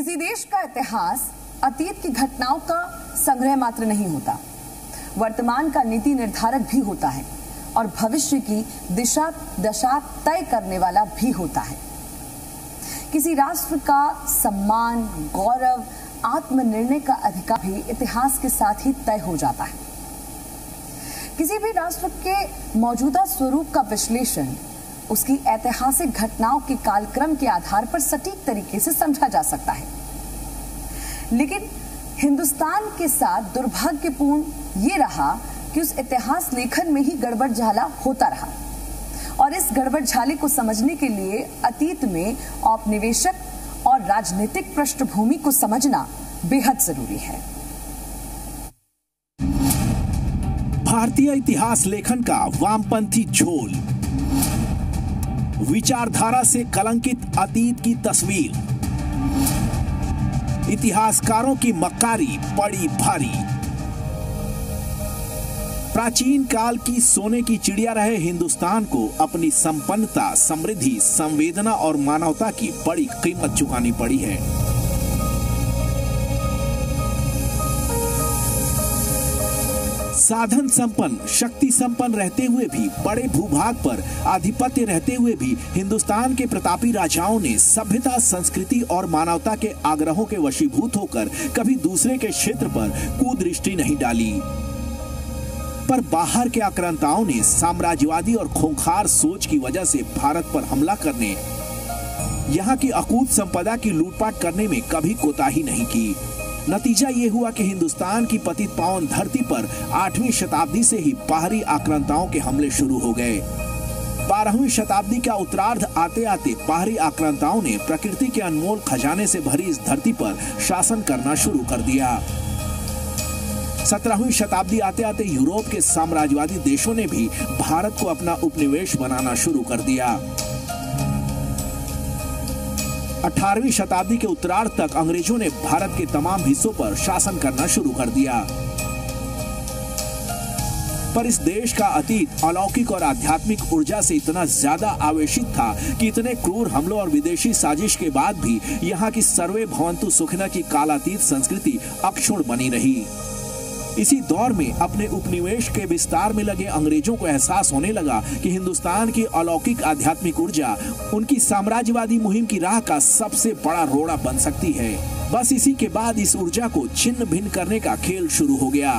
किसी देश का इतिहास अतीत की घटनाओं का संग्रह मात्र नहीं होता, वर्तमान का नीति निर्धारक भी होता है और भविष्य की दिशा दशा तय करने वाला भी होता है। किसी राष्ट्र का सम्मान, गौरव, आत्मनिर्णय का अधिकार भी इतिहास के साथ ही तय हो जाता है। किसी भी राष्ट्र के मौजूदा स्वरूप का विश्लेषण उसकी ऐतिहासिक घटनाओं के कालक्रम के आधार पर सटीक तरीके से समझा जा सकता है। लेकिन हिंदुस्तान के साथ दुर्भाग्यपूर्ण ये रहा कि उस इतिहास लेखन में ही गड़बड़ झाला होता रहा और इस गड़बड़ झाले को समझने के लिए अतीत में औपनिवेशक और राजनीतिक पृष्ठभूमि को समझना बेहद जरूरी है। भारतीय इतिहास लेखन का वामपंथी झोल, विचारधारा से कलंकित अतीत की तस्वीर, इतिहासकारों की मक्कारी पड़ी भारी। प्राचीन काल की सोने की चिड़िया रहे हिंदुस्तान को अपनी संपन्नता, समृद्धि, संवेदना और मानवता की बड़ी कीमत चुकानी पड़ी है। साधन संपन्न, शक्ति संपन्न रहते हुए भी, बड़े भूभाग पर आधिपत्य रहते हुए भी हिंदुस्तान के प्रतापी राजाओं ने सभ्यता, संस्कृति और मानवता के आग्रहों के वशीभूत होकर कभी दूसरे के क्षेत्र पर कुदृष्टि नहीं डाली। पर बाहर के आक्रांताओं ने साम्राज्यवादी और खूंखार सोच की वजह से भारत पर हमला करने, यहाँ की अकूत संपदा की लूटपाट करने में कभी कोताही नहीं की। नतीजा ये हुआ कि हिंदुस्तान की पतित पावन धरती पर 8वीं शताब्दी से ही बाहरी आक्रांताओं के हमले शुरू हो गए। 12वीं शताब्दी का उत्तरार्ध आते आते बाहरी आक्रांताओं ने प्रकृति के अनमोल खजाने से भरी इस धरती पर शासन करना शुरू कर दिया। 17वीं शताब्दी आते आते यूरोप के साम्राज्यवादी देशों ने भी भारत को अपना उपनिवेश बनाना शुरू कर दिया। 18वीं शताब्दी के उत्तरार्ध तक अंग्रेजों ने भारत के तमाम हिस्सों पर शासन करना शुरू कर दिया। पर इस देश का अतीत अलौकिक और आध्यात्मिक ऊर्जा से इतना ज्यादा आवेशित था कि इतने क्रूर हमलों और विदेशी साजिश के बाद भी यहाँ की सर्वे भवन्तु सुखिनः की कालातीत संस्कृति अक्षुण्ण बनी रही। इसी दौर में अपने उपनिवेश के विस्तार में लगे अंग्रेजों को एहसास होने लगा कि हिंदुस्तान की अलौकिक आध्यात्मिक ऊर्जा उनकी साम्राज्यवादी मुहिम की राह का सबसे बड़ा रोड़ा बन सकती है। बस इसी के बाद इस ऊर्जा को छिन्न भिन्न करने का खेल शुरू हो गया।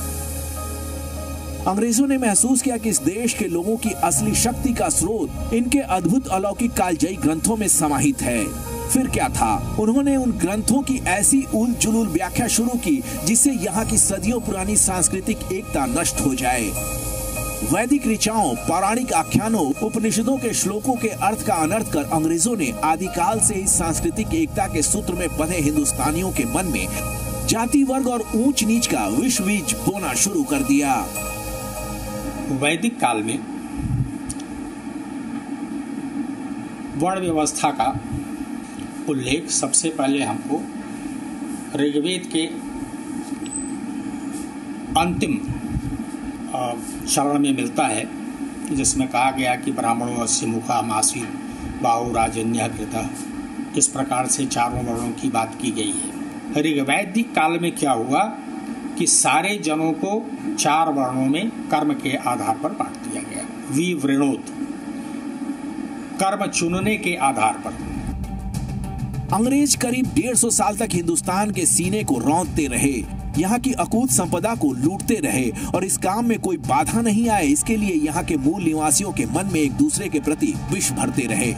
अंग्रेजों ने महसूस किया कि इस देश के लोगों की असली शक्ति का स्रोत इनके अद्भुत अलौकिक कालजयी ग्रंथों में समाहित है। फिर क्या था, उन्होंने उन ग्रंथों की ऐसी उल जुलूल व्याख्या शुरू की जिससे यहाँ की सदियों पुरानी सांस्कृतिक एकता नष्ट हो जाए। वैदिक ऋचाओं, पौराणिक आख्यानों, उपनिषदों के श्लोकों के अर्थ का अनर्थ कर अंग्रेजों ने आदिकाल से ही सांस्कृतिक एकता के सूत्र में बंधे हिंदुस्तानियों के मन में जाति, वर्ग और ऊंच नीच का विष बीज बोना शुरू कर दिया। वैदिक काल में वर्ण व्यवस्था का उल्लेख सबसे पहले हमको ऋग्वेद के अंतिम चरण में मिलता है, जिसमें कहा गया कि ब्राह्मणों अस्य मुखा मासीत बाहु राजन्य कृतः। इस प्रकार से चारों वर्णों की बात की गई है। ऋग्वैदिक काल में क्या हुआ कि सारे जनों को 4 वर्णों में कर्म के आधार पर बांट दिया गया। विवृणोत, कर्म चुनने के आधार पर। अंग्रेज करीब 150 साल तक हिंदुस्तान के सीने को रौंदते रहे, यहाँ की अकूत संपदा को लूटते रहे और इस काम में कोई बाधा नहीं आए, इसके लिए यहाँ के मूल निवासियों के मन में एक दूसरे के प्रति विष भरते रहे।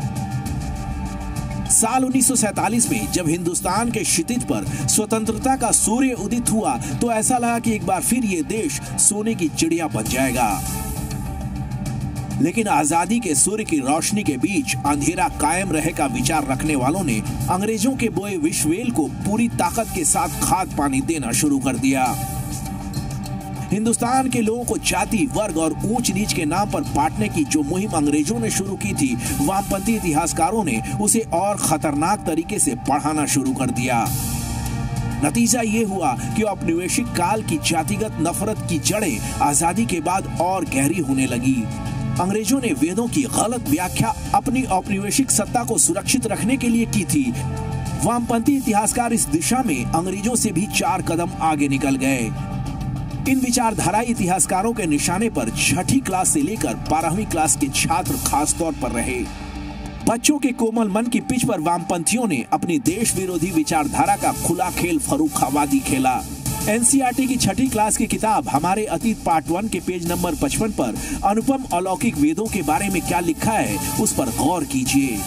साल 1947 में जब हिंदुस्तान के क्षितिज पर स्वतंत्रता का सूर्य उदित हुआ तो ऐसा लगा कि एक बार फिर ये देश सोने की चिड़िया बन जाएगा। लेकिन आजादी के सूर्य की रोशनी के बीच अंधेरा कायम रहे का विचार रखने वालों ने अंग्रेजों के बोए विषवेल को पूरी ताकत के साथ खाद पानी देना शुरू कर दिया। हिंदुस्तान के लोगों को जाति, वर्ग और ऊंच नीच के नाम पर बांटने की जो मुहिम अंग्रेजों ने शुरू की थी, वामपंथी इतिहासकारों ने उसे और खतरनाक तरीके से बढ़ाना शुरू कर दिया। नतीजा ये हुआ कि औपनिवेशिक काल की जातिगत नफरत की जड़ें आजादी के बाद और गहरी होने लगी। अंग्रेजों ने वेदों की गलत व्याख्या अपनी औपनिवेशिक सत्ता को सुरक्षित रखने के लिए की थी। वामपंथी इतिहासकार इस दिशा में अंग्रेजों से भी 4 कदम आगे निकल गए। इन विचारधारा इतिहासकारों के निशाने पर 6ठी क्लास से लेकर 12वीं क्लास के छात्र खास तौर पर रहे। बच्चों के कोमल मन की पिच पर वामपंथियों ने अपनी देश विरोधी विचारधारा का खुला खेल फर्रुखाबादी खेला। एनसीईआरटी की 6ठी क्लास की किताब हमारे अतीत पार्ट 1 के पेज नंबर 55 पर अनुपम अलौकिक वेदों के बारे में क्या लिखा है उस पर गौर कीजिए।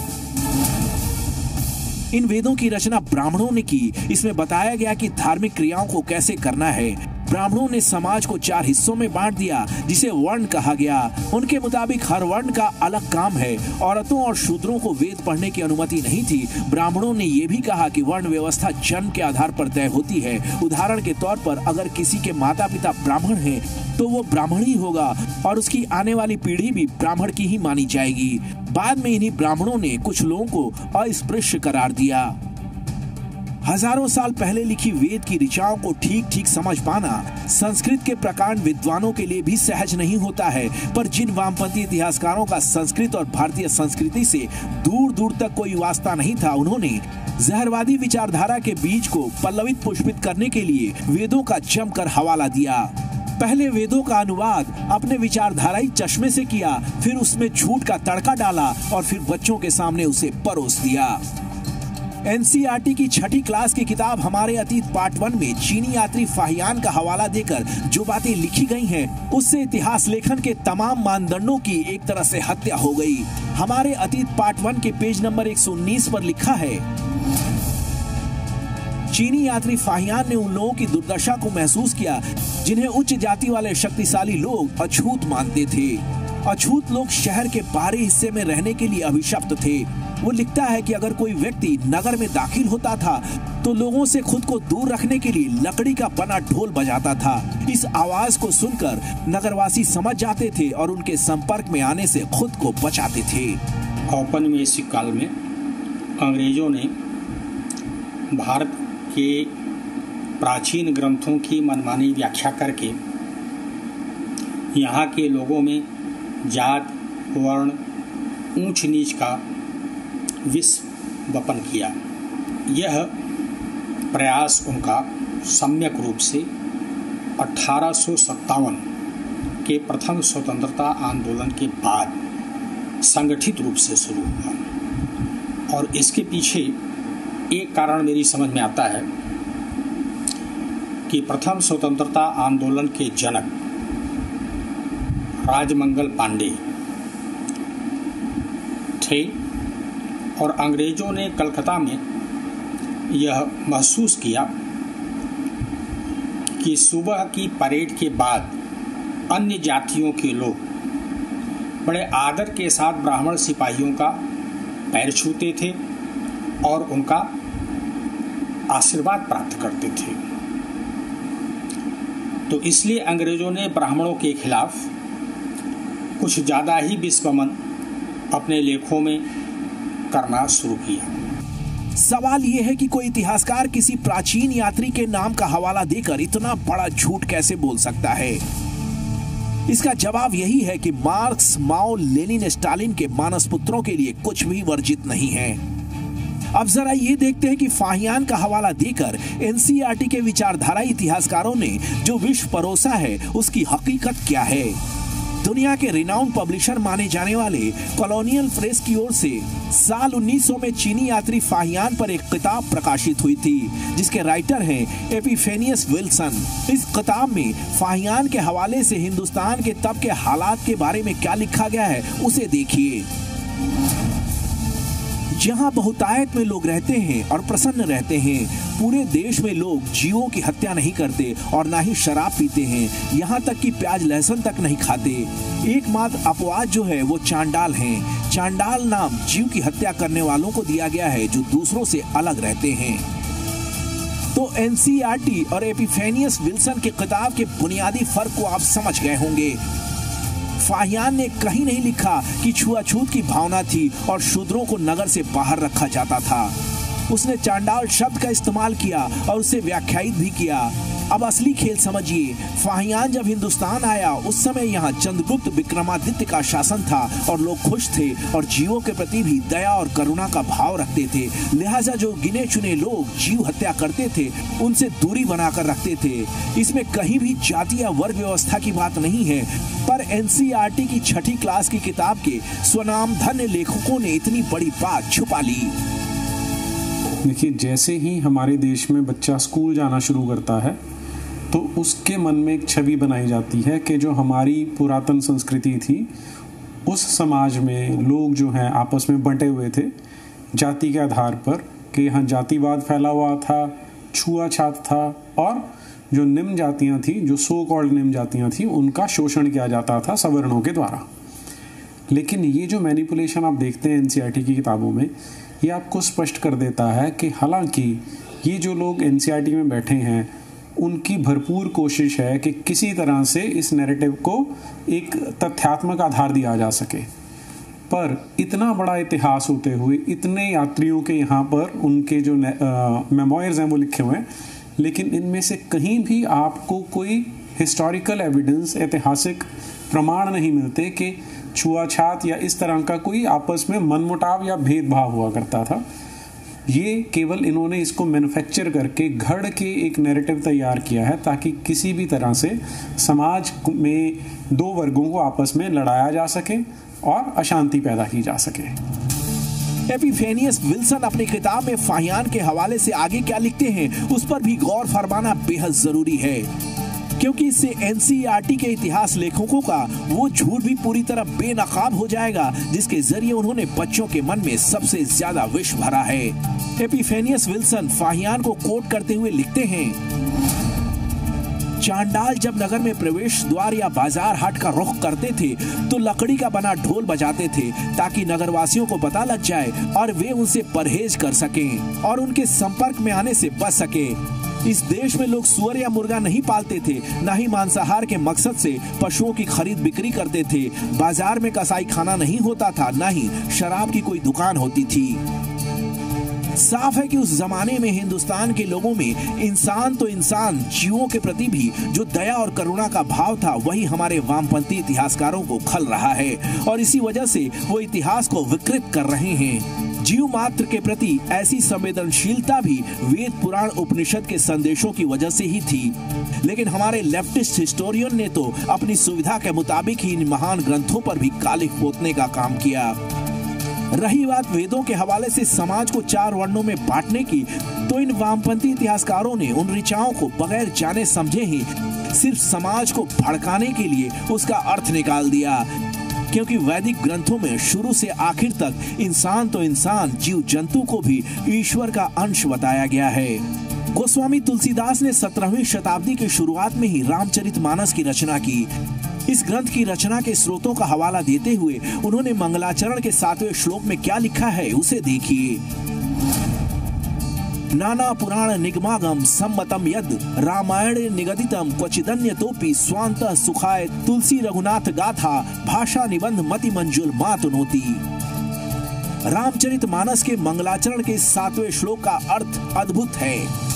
इन वेदों की रचना ब्राह्मणों ने की। इसमें बताया गया कि धार्मिक क्रियाओं को कैसे करना है। ब्राह्मणों ने समाज को 4 हिस्सों में बांट दिया जिसे वर्ण कहा गया। उनके मुताबिक हर वर्ण का अलग काम है। औरतों और शूद्रों को वेद पढ़ने की अनुमति नहीं थी। ब्राह्मणों ने यह भी कहा कि वर्ण व्यवस्था जन्म के आधार पर तय होती है। उदाहरण के तौर पर अगर किसी के माता पिता ब्राह्मण हैं तो वो ब्राह्मण ही होगा और उसकी आने वाली पीढ़ी भी ब्राह्मण की ही मानी जाएगी। बाद में इन्हीं ब्राह्मणों ने कुछ लोगों को अस्पृश्य करार दिया। हजारों साल पहले लिखी वेद की ऋचाओं को ठीक ठीक समझ पाना संस्कृत के प्रकांड विद्वानों के लिए भी सहज नहीं होता है। पर जिन वामपंथी इतिहासकारों का संस्कृत और भारतीय संस्कृति से दूर दूर तक कोई वास्ता नहीं था, उन्होंने जहरवादी विचारधारा के बीज को पल्लवित पुष्पित करने के लिए वेदों का जमकर हवाला दिया। पहले वेदों का अनुवाद अपने विचारधाराई चश्मे से किया, फिर उसमें झूठ का तड़का डाला और फिर बच्चों के सामने उसे परोस दिया। एनसीईआरटी की 6ठी क्लास की किताब हमारे अतीत पार्ट 1 में चीनी यात्री फाहियान का हवाला देकर जो बातें लिखी गई हैं, उससे इतिहास लेखन के तमाम मानदंडों की एक तरह से हत्या हो गई। हमारे अतीत पार्ट 1 के पेज नंबर 119 पर लिखा है, चीनी यात्री फाहियान ने उन लोगों की दुर्दशा को महसूस किया जिन्हें उच्च जाति वाले शक्तिशाली लोग अछूत मानते थे। अछूत लोग शहर के बाहरी हिस्से में रहने के लिए अभिशप्त थे। वो लिखता है कि अगर कोई व्यक्ति नगर में दाखिल होता था तो लोगों से खुद को दूर रखने के लिए लकड़ी का बना ढोल बजाता था। इस आवाज को सुनकर नगरवासी समझ जाते थे और उनके संपर्क में आने से खुद को बचाते थे। औपनिवेशिक काल में अंग्रेजों ने भारत के प्राचीन ग्रंथों की मनमानी व्याख्या करके यहाँ के लोगों में जात, वर्ण, ऊंच नीच का विष वपन किया। यह प्रयास उनका सम्यक रूप से 1857 के प्रथम स्वतंत्रता आंदोलन के बाद संगठित रूप से शुरू हुआ। और इसके पीछे एक कारण मेरी समझ में आता है कि प्रथम स्वतंत्रता आंदोलन के जनक राजमंगल पांडे थे और अंग्रेजों ने कलकत्ता में यह महसूस किया कि सुबह की परेड के बाद अन्य जातियों के लोग बड़े आदर के साथ ब्राह्मण सिपाहियों का पैर छूते थे और उनका आशीर्वाद प्राप्त करते थे। तो इसलिए अंग्रेजों ने ब्राह्मणों के खिलाफ कुछ ज़्यादा ही विस्वमन अपने लेखों में करना शुरू किया। सवाल यह है कि कोई इतिहासकार किसी प्राचीन यात्री के नाम का हवाला देकर इतना बड़ा झूठ कैसे बोल सकता है? इसका जवाब यही है कि मार्क्स, माओ, लेनिन, स्टालिन के मानसपुत्रों के लिए कुछ भी वर्जित नहीं है। अब जरा ये देखते हैं कि फाहियान का हवाला देकर एनसीईआरटी के विचारधारा इतिहासकारों ने जो विश्व परोसा है उसकी हकीकत क्या है। दुनिया के रिनाउंड पब्लिशर माने जाने वाले कॉलोनियल प्रेस की ओर से साल 1900 में चीनी यात्री फाहियान पर एक किताब प्रकाशित हुई थी जिसके राइटर हैं एपिफेनियस विल्सन। इस किताब में फाहियान के हवाले से हिंदुस्तान के तब के हालात के बारे में क्या लिखा गया है उसे देखिए। जहां बहुतायत में लोग रहते हैं और प्रसन्न रहते हैं, पूरे देश में लोग जीवों की हत्या नहीं करते और ना ही शराब पीते हैं, यहाँ तक कि प्याज लहसुन तक नहीं खाते। एकमात्र अपवाद जो है वो चांडाल हैं। चांडाल नाम जीव की हत्या करने वालों को दिया गया है जो दूसरों से अलग रहते हैं। तो एनसीईआरटी और एपिफेनियस विल्सन की किताब के बुनियादी फर्क को आप समझ गए होंगे। फाहियान ने कहीं नहीं लिखा कि छुआछूत की भावना थी और शूद्रों को नगर से बाहर रखा जाता था। उसने चांडाल शब्द का इस्तेमाल किया और उसे व्याख्यायित भी किया। अब असली खेल समझिए। फाहियान जब हिंदुस्तान आया उस समय यहाँ चंद्रगुप्त विक्रमादित्य का शासन था और लोग खुश थे और जीवों के प्रति भी दया और करुणा का भाव रखते थे। लिहाजा जो गिने चुने लोग जीव हत्या करते थे उनसे दूरी बनाकर रखते थे। इसमें कहीं भी जाति या वर्ग व्यवस्था की बात नहीं है, पर एनसीईआरटी की 6ठी क्लास की किताब के स्वनामधन्य लेखकों ने इतनी बड़ी बात छुपा ली। देखिए, जैसे ही हमारे देश में बच्चा स्कूल जाना शुरू करता है तो उसके मन में एक छवि बनाई जाती है कि जो हमारी पुरातन संस्कृति थी उस समाज में लोग जो हैं आपस में बंटे हुए थे जाति के आधार पर, कि यहाँ जातिवाद फैला हुआ था, छुआछात था और जो निम्न जातियाँ थी, जो सो कॉल्ड निम्न जातियाँ थी, उनका शोषण किया जाता था सवर्णों के द्वारा। लेकिन ये जो मैनिपुलेशन आप देखते हैं एनसीईआरटी की किताबों में, ये आपको स्पष्ट कर देता है कि हालांकि ये जो लोग एनसीईआरटी में बैठे हैं उनकी भरपूर कोशिश है कि किसी तरह से इस नैरेटिव को एक तथ्यात्मक आधार दिया जा सके, पर इतना बड़ा इतिहास होते हुए इतने यात्रियों के यहाँ पर उनके जो मेमोयर्स हैं वो लिखे हुए हैं, लेकिन इनमें से कहीं भी आपको कोई हिस्टोरिकल एविडेंस, ऐतिहासिक प्रमाण नहीं मिलते कि छुआछात या इस तरह का कोई आपस में मनमुटाव या भेदभाव हुआ करता था। ये केवल इन्होंने इसको मैन्युफैक्चर करके घड़ के एक नैरेटिव तैयार किया है ताकि किसी भी तरह से समाज में दो वर्गों को आपस में लड़ाया जा सके और अशांति पैदा की जा सके। एपिफेनियस विल्सन अपनी किताब में फाहियान के हवाले से आगे क्या लिखते हैं उस पर भी गौर फरमाना बेहद जरूरी है, क्योंकि इससे एनसीईआरटी के इतिहास लेखकों का वो झूठ भी पूरी तरह बेनकाब हो जाएगा जिसके जरिए उन्होंने बच्चों के मन में सबसे ज्यादा विष भरा है। एपिफेनियस विल्सन फाहियान को कोट करते हुए लिखते हैं, चांडाल जब नगर में प्रवेश द्वार या बाजार हाट का रुख करते थे तो लकड़ी का बना ढोल बजाते थे ताकि नगरवासियों को पता लग जाए और वे उनसे परहेज कर सकें और उनके संपर्क में आने से बच सके। इस देश में लोग सुअर या मुर्गा नहीं पालते थे, न ही मांसाहार के मकसद से पशुओं की खरीद बिक्री करते थे। बाजार में कसाई खाना नहीं होता था, न ही शराब की कोई दुकान होती थी। साफ है कि उस जमाने में हिंदुस्तान के लोगों में इंसान तो इंसान, जीवों के प्रति भी जो दया और करुणा का भाव था वही हमारे वामपंथी इतिहासकारों को खल रहा है और इसी वजह से वो इतिहास को विकृत कर रहे हैं। जीव मात्र के प्रति ऐसी संवेदनशीलता भी वेद पुराण उपनिषद के संदेशों की वजह से ही थी, लेकिन हमारे लेफ्टिस्ट हिस्टोरियन ने तो अपनी सुविधा के मुताबिक ही इन महान ग्रंथों पर भी कालिख पोतने का काम किया। रही बात वेदों के हवाले से समाज को 4 वर्णों में बांटने की, तो इन वामपंथी इतिहासकारों ने उन ऋचाओं को बगैर जाने समझे ही सिर्फ समाज को भड़काने के लिए उसका अर्थ निकाल दिया, क्योंकि वैदिक ग्रंथों में शुरू से आखिर तक इंसान तो इंसान, जीव जंतु को भी ईश्वर का अंश बताया गया है। गोस्वामी तुलसीदास ने 17वीं शताब्दी की शुरुआत में ही रामचरितमानस की रचना की। इस ग्रंथ की रचना के स्रोतों का हवाला देते हुए उन्होंने मंगलाचरण के 7वें श्लोक में क्या लिखा है उसे देखिए। नाना पुराण निगमागम सम्मतम यद रामायणे निगदितम क्वचिदन्य तोपि स्वांतः सुखाय तुलसी रघुनाथ गाथा भाषा निबंध मति मंजुल मातुनोति। रामचरितमानस के मंगलाचरण के 7वें श्लोक का अर्थ अद्भुत है।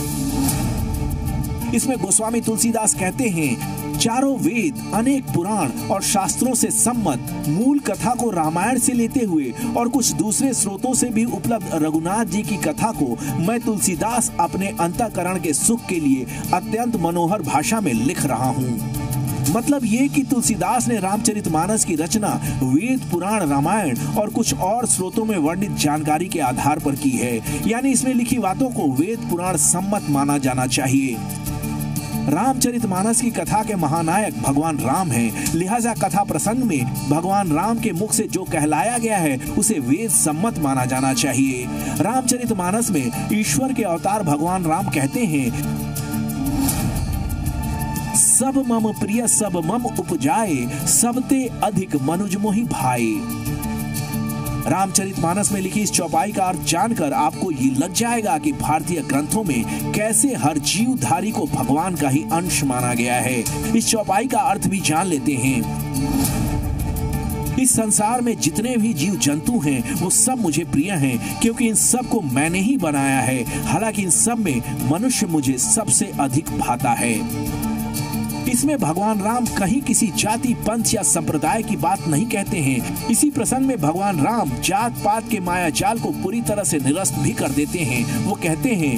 इसमें गोस्वामी तुलसीदास कहते हैं, चारों वेद, अनेक पुराण और शास्त्रों से सम्मत मूल कथा को रामायण से लेते हुए और कुछ दूसरे स्रोतों से भी उपलब्ध रघुनाथ जी की कथा को मैं तुलसीदास अपने अंतःकरण के सुख के लिए अत्यंत मनोहर भाषा में लिख रहा हूँ। मतलब ये कि तुलसीदास ने रामचरितमानस की रचना वेद, पुराण, रामायण और कुछ और स्रोतों में वर्णित जानकारी के आधार पर की है, यानी इसमें लिखी बातों को वेद पुराण सम्मत माना जाना चाहिए। रामचरितमानस की कथा के महानायक भगवान राम हैं, लिहाजा कथा प्रसंग में भगवान राम के मुख से जो कहलाया गया है उसे वेद सम्मत माना जाना चाहिए। रामचरितमानस में ईश्वर के अवतार भगवान राम कहते हैं, सब मम प्रिय सब मम उपजाए, सबते अधिक मनुज मोहि भाई। रामचरितमानस में लिखी इस चौपाई का अर्थ जानकर आपको ये लग जाएगा कि भारतीय ग्रंथों में कैसे हर जीवधारी को भगवान का ही अंश माना गया है। इस चौपाई का अर्थ भी जान लेते हैं। इस संसार में जितने भी जीव जंतु हैं वो सब मुझे प्रिय हैं, क्योंकि इन सब को मैंने ही बनाया है। हालांकि इन सब में मनुष्य मुझे सबसे अधिक भाता है। इसमें भगवान राम कहीं किसी जाति, पंथ या संप्रदाय की बात नहीं कहते हैं। इसी प्रसंग में भगवान राम जात पात के माया जाल को पूरी तरह से निरस्त भी कर देते हैं। वो कहते हैं,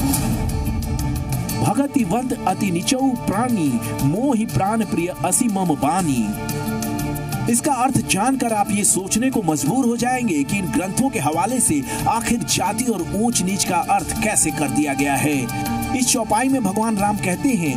भगति वद अति निचौ प्राणी, मोहि प्राण प्रिय असी मम बानी। इसका अर्थ जानकर आप ये सोचने को मजबूर हो जाएंगे कि इन ग्रंथों के हवाले से आखिर जाति और ऊंच नीच का अर्थ कैसे कर दिया गया है। इस चौपाई में भगवान राम कहते हैं,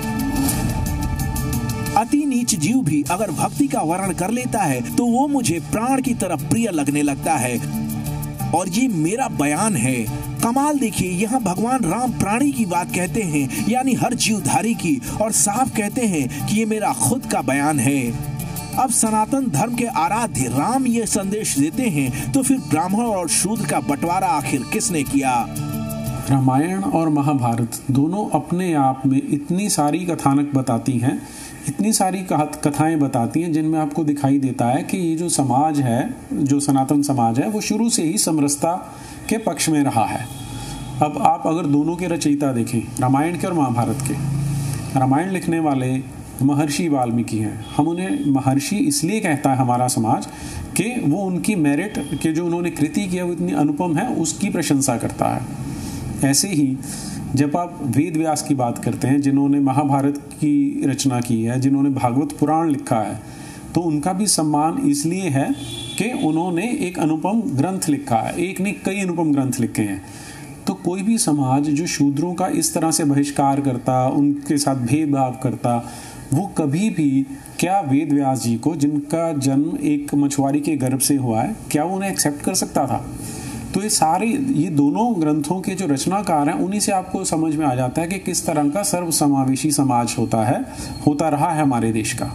अति नीच जीव भी अगर भक्ति का वर्ण कर लेता है तो वो मुझे प्राण की तरफ प्रिय लगने लगता है, और ये मेरा बयान है। कमाल देखिए, यहाँ भगवान राम प्राणी की बात कहते हैं, यानी हर जीवधारी की, और साफ कहते हैं कि ये मेरा खुद का बयान है। अब सनातन धर्म के आराध्य राम ये संदेश देते हैं, तो फिर ब्राह्मण और शूद्र का बंटवारा आखिर किसने किया? रामायण और महाभारत दोनों अपने आप में इतनी सारी कथानक बताती हैं, इतनी सारी कथाएं बताती हैं, जिनमें आपको दिखाई देता है कि ये जो समाज है, जो सनातन समाज है, वो शुरू से ही समरसता के पक्ष में रहा है। अब आप अगर दोनों के रचयिता देखें, रामायण के और महाभारत के, रामायण लिखने वाले महर्षि वाल्मीकि हैं। हम उन्हें महर्षि इसलिए कहता है हमारा समाज कि वो उनकी मेरिट के जो उन्होंने कृति किया वो इतनी अनुपम है, उसकी प्रशंसा करता है। ऐसे ही जब आप वेद व्यास की बात करते हैं, जिन्होंने महाभारत की रचना की है, जिन्होंने भागवत पुराण लिखा है, तो उनका भी सम्मान इसलिए है कि उन्होंने एक अनुपम ग्रंथ लिखा है। एक नहीं, कई अनुपम ग्रंथ लिखे हैं। तो कोई भी समाज जो शूद्रों का इस तरह से बहिष्कार करता, उनके साथ भेदभाव करता, वो कभी भी, क्या वेद व्यास जी को, जिनका जन्म एक मछुआरी के गर्भ से हुआ है, क्या वो उन्हें एक्सेप्ट कर सकता था? तो ये दोनों ग्रंथों के जो रचनाकार हैं, उन्हीं से आपको समझ में आ जाता है कि किस तरह का सर्वसमावेशी समाज होता रहा है हमारे देश का।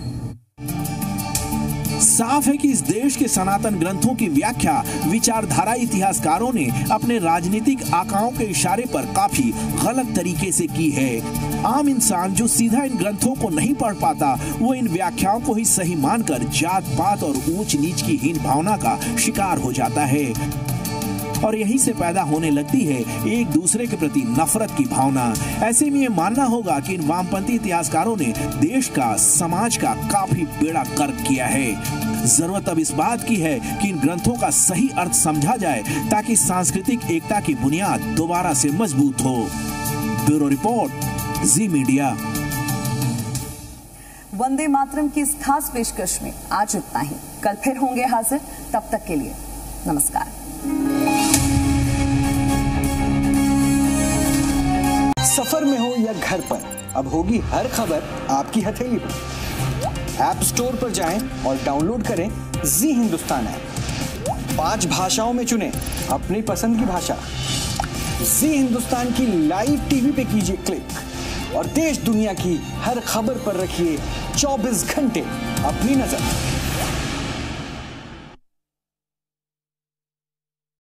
साफ है कि इस देश के सनातन ग्रंथों की व्याख्या विचारधारा इतिहासकारों ने अपने राजनीतिक आकाओं के इशारे पर काफी गलत तरीके से की है। आम इंसान जो सीधा इन ग्रंथों को नहीं पढ़ पाता, वो इन व्याख्याओं को ही सही मानकर जात पात और ऊंच नीच की हीन भावना का शिकार हो जाता है, और यहीं से पैदा होने लगती है एक दूसरे के प्रति नफरत की भावना। ऐसे में ये मानना होगा कि इन वामपंथी इतिहासकारों ने देश का, समाज का काफी बेड़ा गर्क किया है। जरूरत अब इस बात की है कि इन ग्रंथों का सही अर्थ समझा जाए, ताकि सांस्कृतिक एकता की बुनियाद दोबारा से मजबूत हो। Bureau report, Zee media. Vande Mataram की इस खास पेशकश में आज इतना ही। कल फिर होंगे हाजिर, तब तक के लिए नमस्कार। सफर में हो या घर पर, अब होगी हर खबर आपकी हथेली पर। ऐप स्टोर पर जाएं और डाउनलोड करें जी हिंदुस्तान ऐप। 5 भाषाओं में चुनें अपनी पसंद की भाषा। जी हिंदुस्तान की लाइव टीवी पे कीजिए क्लिक और देश दुनिया की हर खबर पर रखिए 24 घंटे अपनी नजर।